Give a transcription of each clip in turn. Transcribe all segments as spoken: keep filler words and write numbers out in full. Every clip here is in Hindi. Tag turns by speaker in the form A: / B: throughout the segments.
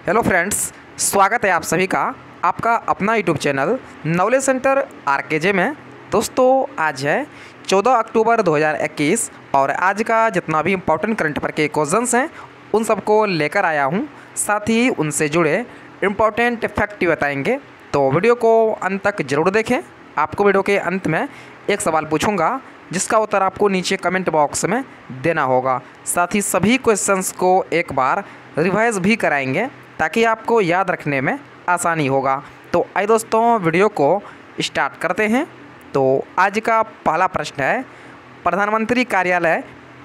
A: हेलो फ्रेंड्स, स्वागत है आप सभी का आपका अपना YouTube channel knowledge centre RKJ में। दोस्तों, आज है चौदह अक्टूबर दो हज़ार इक्कीस और आज का जितना भी इम्पोर्टेंट करंट अफेयर के क्वेश्चंस हैं उन सबको लेकर आया हूं। साथ ही उनसे जुड़े इम्पोर्टेंट फैक्ट भी बताएंगे, तो वीडियो को अंत तक ज़रूर देखें। आपको वीडियो के अंत में एक सवाल पूछूंगा जिसका उत्तर आपको नीचे कमेंट बॉक्स में देना होगा। साथ ही सभी क्वेश्चंस को एक बार रिवाइज भी कराएंगे ताकि आपको याद रखने में आसानी होगा। तो आइए दोस्तों, वीडियो को स्टार्ट करते हैं। तो आज का पहला प्रश्न है, प्रधानमंत्री कार्यालय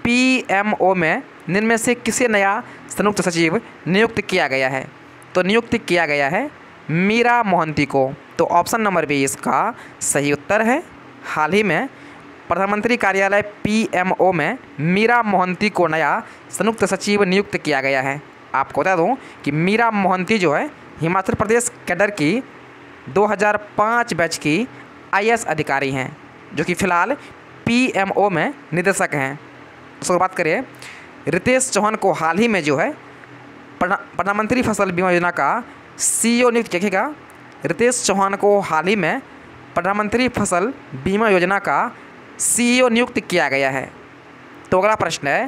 A: पीएमओ में निम्न में से किसे नया संयुक्त सचिव नियुक्त किया गया है? तो नियुक्त किया गया है मीरा मोहंती को। तो ऑप्शन नंबर बी इसका सही उत्तर है। हाल ही में प्रधानमंत्री कार्यालय पीएमओ में मीरा मोहंती को नया संयुक्त सचिव नियुक्त किया गया है। आपको बता दूं कि मीरा मोहंती जो है हिमाचल प्रदेश कैडर की दो हज़ार पाँच बैच की आईएएस अधिकारी हैं, जो कि फ़िलहाल पीएमओ में निदेशक हैं। उसके बात करें, रितेश चौहान को हाल ही में जो है प्रधानमंत्री फसल बीमा योजना का सीईओ नियुक्त किया गया। रितेश चौहान को हाल ही में प्रधानमंत्री फसल बीमा योजना का सीईओ नियुक्त किया गया है। तो अगला प्रश्न है,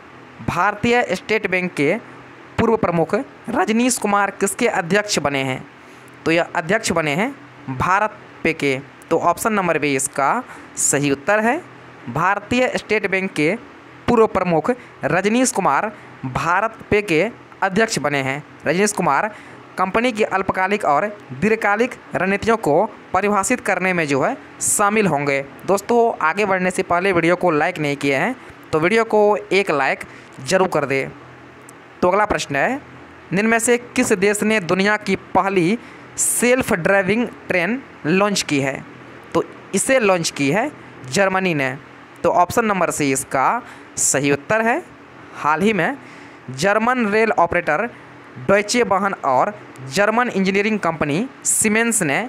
A: भारतीय स्टेट बैंक के पूर्व प्रमुख रजनीश कुमार किसके अध्यक्ष बने हैं? तो यह अध्यक्ष बने हैं भारत पे के। तो ऑप्शन नंबर बी इसका सही उत्तर है। भारतीय स्टेट बैंक के पूर्व प्रमुख रजनीश कुमार भारत पे के अध्यक्ष बने हैं। रजनीश कुमार कंपनी की अल्पकालिक और दीर्घकालिक रणनीतियों को परिभाषित करने में जो है शामिल होंगे। दोस्तों, आगे बढ़ने से पहले वीडियो को लाइक नहीं किए हैं तो वीडियो को एक लाइक ज़रूर कर दे। तो अगला प्रश्न है, निम्न में से किस देश ने दुनिया की पहली सेल्फ ड्राइविंग ट्रेन लॉन्च की है? तो इसे लॉन्च की है जर्मनी ने। तो ऑप्शन नंबर सी इसका सही उत्तर है। हाल ही में जर्मन रेल ऑपरेटर डॉयचे वाहन और जर्मन इंजीनियरिंग कंपनी सीमेंस ने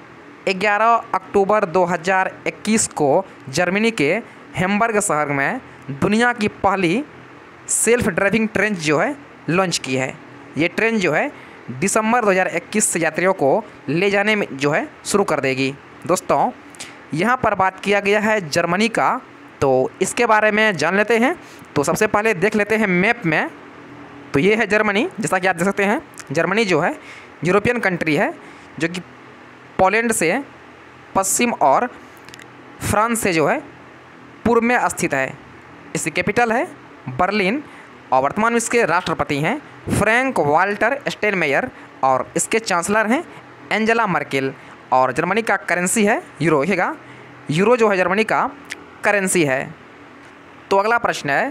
A: ग्यारह अक्टूबर दो हज़ार इक्कीस को जर्मनी के हैम्बर्ग शहर में दुनिया की पहली सेल्फ ड्राइविंग ट्रेन जो है लॉन्च की है। ये ट्रेन जो है दिसंबर दो हज़ार इक्कीस से यात्रियों को ले जाने में जो है शुरू कर देगी। दोस्तों, यहाँ पर बात किया गया है जर्मनी का, तो इसके बारे में जान लेते हैं। तो सबसे पहले देख लेते हैं मैप में। तो ये है जर्मनी, जैसा कि आप देख सकते हैं। जर्मनी जो है यूरोपियन कंट्री है जो कि पोलैंड से पश्चिम और फ्रांस से जो है पूर्व में स्थित है। इसकी कैपिटल है बर्लिन और वर्तमान में इसके राष्ट्रपति हैं फ्रैंक वाल्टर स्टेनमेयर और इसके चांसलर हैं एंजेला मर्केल। और जर्मनी का करेंसी है यूरो। रहेगा यूरो जो है जर्मनी का करेंसी है। तो अगला प्रश्न है,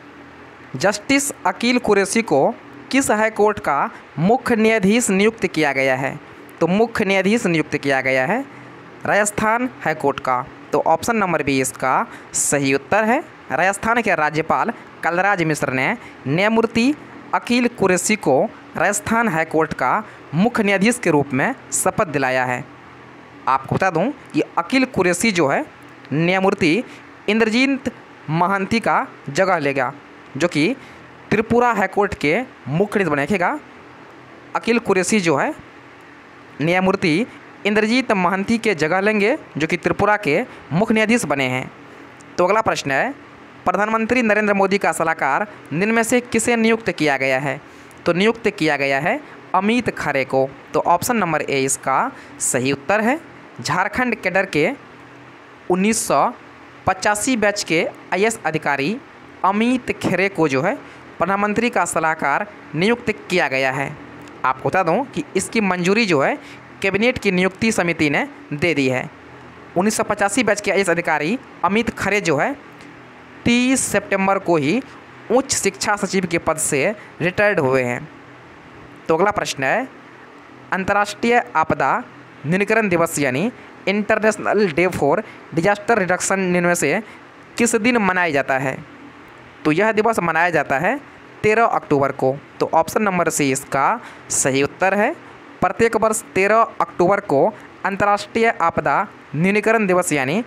A: जस्टिस अकील कुरैशी को किस हाई कोर्ट का मुख्य न्यायाधीश नियुक्त किया गया है? तो मुख्य न्यायाधीश नियुक्त किया गया है राजस्थान हाई कोर्ट का। तो ऑप्शन नंबर बी इसका सही उत्तर है। राजस्थान के राज्यपाल कलराज मिश्र ने न्यायमूर्ति अकील कुरैशी को राजस्थान हाई कोर्ट का मुख्य न्यायाधीश के रूप में शपथ दिलाया है। आपको बता दूं कि अकील कुरैशी जो है न्यायमूर्ति इंद्रजीत महांती का जगह लेगा, जो कि त्रिपुरा हाई कोर्ट के मुख्य न्यायाधीश बनेगा। अकील कुरैशी जो है न्यायमूर्ति इंद्रजीत महांती के जगह लेंगे, जो कि त्रिपुरा के मुख्य न्यायाधीश बने हैं। तो अगला प्रश्न है, प्रधानमंत्री नरेंद्र मोदी का सलाहकार निम्न में से किसे नियुक्त किया गया है? तो नियुक्त किया गया है अमित खरे को। तो ऑप्शन नंबर ए इसका सही उत्तर है। झारखंड कैडर के उन्नीस सौ पचासी बैच के आईएएस अधिकारी अमित खरे को जो है प्रधानमंत्री का सलाहकार नियुक्त किया गया है। आपको बता दूं कि इसकी मंजूरी जो है कैबिनेट की नियुक्ति समिति ने दे दी है। उन्नीस सौ पचासी बैच के आईएएस अधिकारी अमित खरे जो है तीस सितंबर को ही उच्च शिक्षा सचिव के पद से रिटायर्ड हुए हैं। तो अगला प्रश्न है, अंतर्राष्ट्रीय आपदा न्यूनीकरण दिवस यानी international day for disaster reduction निम्न में से किस दिन मनाया जाता है? तो यह दिवस मनाया जाता है तेरह अक्टूबर को। तो ऑप्शन नंबर सी इसका सही उत्तर है। प्रत्येक वर्ष तेरह अक्टूबर को अंतर्राष्ट्रीय आपदा न्यूनीकरण दिवस यानी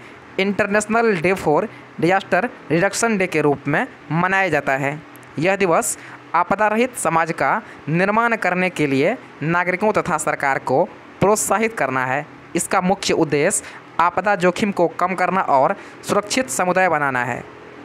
A: international day for disaster reduction day के रूप में मनाया जाता है। यह दिवस आपदा रहित समाज का निर्माण करने के लिए नागरिकों तथा सरकार को प्रोत्साहित करना है। इसका मुख्य उद्देश्य आपदा जोखिम को कम करना और सुरक्षित समुदाय बनाना है।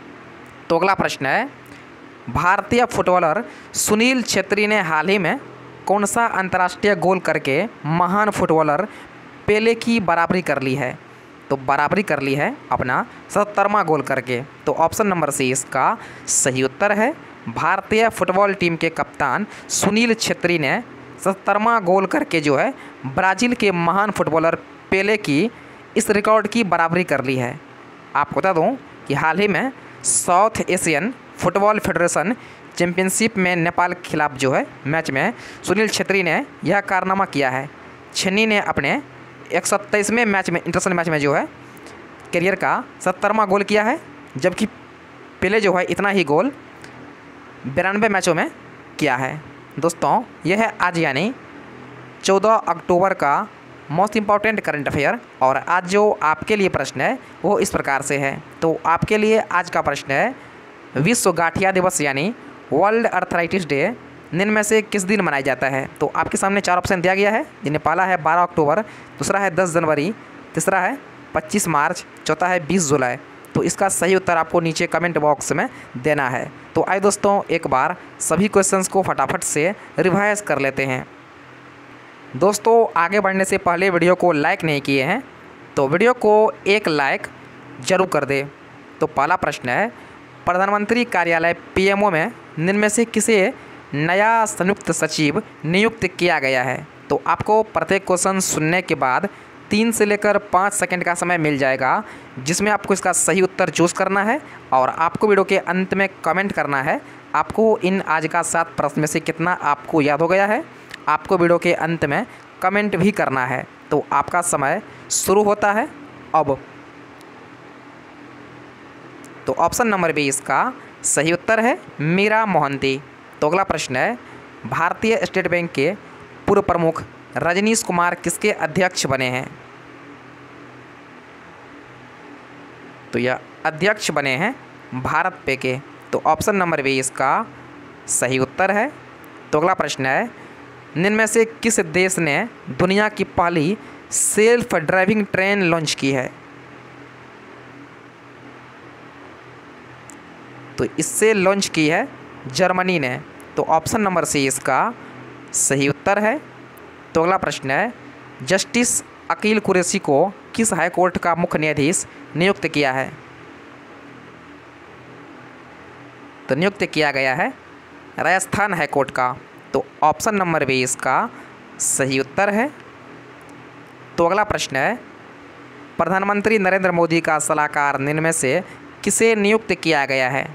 A: तो अगला प्रश्न है, भारतीय फुटबॉलर सुनील छेत्री ने हाल ही में कौन सा अंतर्राष्ट्रीय गोल करके महान फुटबॉलर पेले की बराबरी कर ली है? तो बराबरी कर ली है अपना सत्तरवां गोल करके। तो ऑप्शन नंबर सी इसका सही उत्तर है। भारतीय फुटबॉल टीम के कप्तान सुनील छेत्री ने सत्तरवां गोल करके जो है ब्राज़ील के महान फुटबॉलर पेले की इस रिकॉर्ड की बराबरी कर ली है। आपको बता दूं कि हाल ही में South Asian football federation championship में नेपाल के खिलाफ जो है मैच में सुनील छेत्री ने यह कारनामा किया है। छन्नी ने अपने एक सौ तेईसवें मैच में इंटरनेशनल मैच में जो है करियर का सत्तरवां गोल किया है, जबकि पेले जो है इतना ही गोल बिरानवे मैचों में किया है। दोस्तों यह है आज यानी चौदह अक्टूबर का मोस्ट इम्पॉर्टेंट करंट अफेयर। और आज जो आपके लिए प्रश्न है वो इस प्रकार से है। तो आपके लिए आज का प्रश्न है, विश्व गठिया दिवस यानी वर्ल्ड अर्थराइटिस डे निम्न में से किस दिन मनाया जाता है? तो आपके सामने चार ऑप्शन दिया गया है, जिन्हें पहला है बारह अक्टूबर, दूसरा है दस जनवरी, तीसरा है पच्चीस मार्च, चौथा है बीस जुलाई। तो इसका सही उत्तर आपको नीचे कमेंट बॉक्स में देना है। तो आइए दोस्तों एक बार सभी क्वेश्चंस को फटाफट से रिवाइज कर लेते हैं। दोस्तों आगे बढ़ने से पहले वीडियो को लाइक नहीं किए हैं तो वीडियो को एक लाइक जरूर कर दे। तो पहला प्रश्न है, प्रधानमंत्री कार्यालय पीएमओ में निम्न में से किसे नया संयुक्त सचिव नियुक्त किया गया है? तो आपको प्रत्येक क्वेश्चन सुनने के बाद तीन से लेकर पाँच सेकंड का समय मिल जाएगा, जिसमें आपको इसका सही उत्तर चूज़ करना है और आपको वीडियो के अंत में कमेंट करना है आपको इन आज का सात प्रश्न में से कितना आपको याद हो गया है। आपको वीडियो के अंत में कमेंट भी करना है। तो आपका समय शुरू होता है अब। तो ऑप्शन नंबर बी इसका सही उत्तर है, मीरा मोहंती। तो अगला प्रश्न है, भारतीय स्टेट बैंक के पूर्व प्रमुख रजनीश कुमार किसके अध्यक्ष बने हैं? तो यह अध्यक्ष बने हैं भारत पे के। तो ऑप्शन नंबर बी इसका सही उत्तर है। तो अगला प्रश्न है, निम्न में से किस देश ने दुनिया की पहली सेल्फ ड्राइविंग ट्रेन लॉन्च की है? तो इससे लॉन्च की है जर्मनी ने। तो ऑप्शन नंबर सी इसका सही उत्तर है। तो अगला प्रश्न है, जस्टिस अकील कुरैशी को किस हाई कोर्ट का मुख्य न्यायाधीश नियुक्त किया है? तो नियुक्त किया गया है राजस्थान हाई कोर्ट का। तो ऑप्शन नंबर बी इसका सही उत्तर है। तो अगला प्रश्न है, प्रधानमंत्री नरेंद्र मोदी का सलाहकार निम्न में से किसे नियुक्त किया गया है?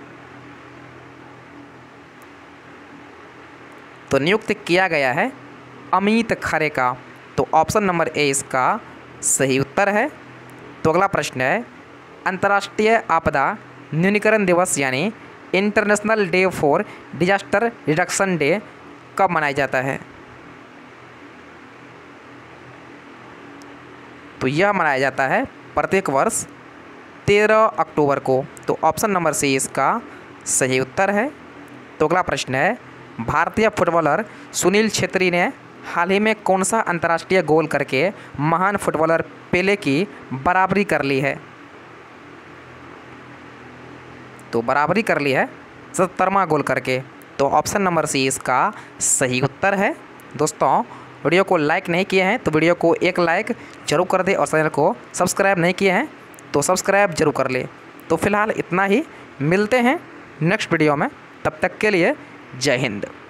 A: तो नियुक्त किया गया है अमित खरे का। तो ऑप्शन नंबर ए इसका सही उत्तर है। तो अगला प्रश्न है, अंतर्राष्ट्रीय आपदा न्यूनीकरण दिवस यानी international day for disaster reduction day कब मनाया जाता है? तो यह मनाया जाता है प्रत्येक वर्ष तेरह अक्टूबर को। तो ऑप्शन नंबर सी इसका सही उत्तर है। तो अगला प्रश्न है, भारतीय फुटबॉलर सुनील छेत्री ने हाल ही में कौन सा अंतर्राष्ट्रीय गोल करके महान फुटबॉलर पेले की बराबरी कर ली है? तो बराबरी कर ली है सत्तरवां गोल करके। तो ऑप्शन नंबर सी इसका सही उत्तर है। दोस्तों वीडियो को लाइक नहीं किए हैं तो वीडियो को एक लाइक जरूर कर दे और चैनल को सब्सक्राइब नहीं किए हैं तो सब्सक्राइब जरूर कर ले। तो फिलहाल इतना ही, मिलते हैं नेक्स्ट वीडियो में, तब तक के लिए जय हिंद।